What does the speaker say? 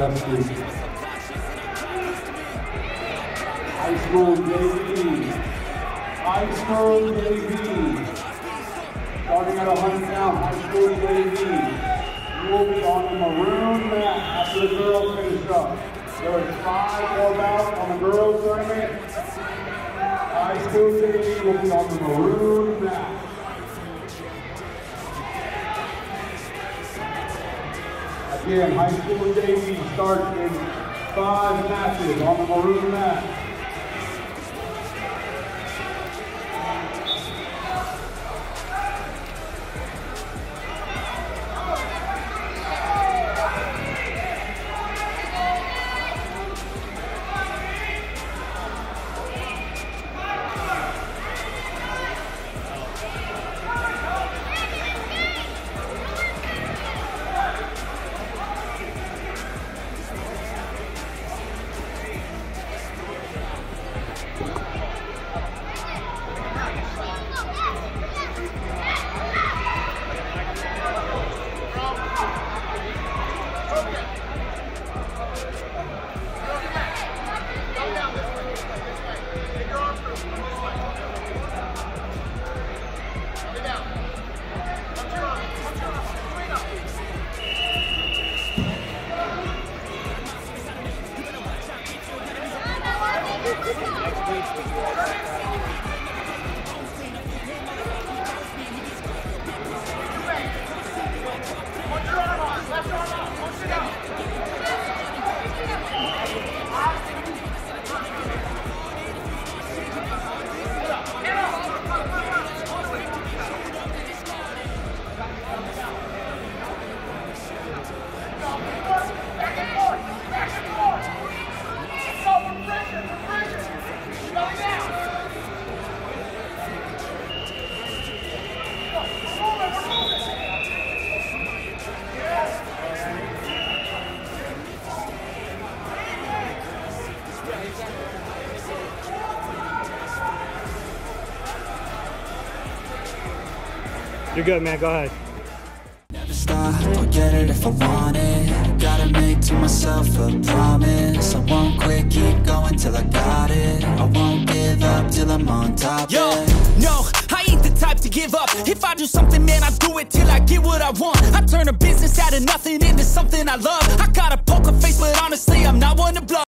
Western. High school JV. High school JV. Starting at 100 pounds, high school JV. You will be on the maroon mat after the girls finish up. There are 5 more bouts on the girls tournament. High school JV will be on the maroon mat. Again, high school JV starts in 5 matches on the maroon mat. You're good, man. Go ahead. Never stop, I'll get it if I want it. Gotta make to myself a promise. I won't quit, keep going till I got it. I won't give up till I'm on top. Yo, no, I ain't the type to give up. If I do something, man, I do it till I get what I want. I turn a business out of nothing into something I love. I got a poker face, but honestly, I'm not one to blow.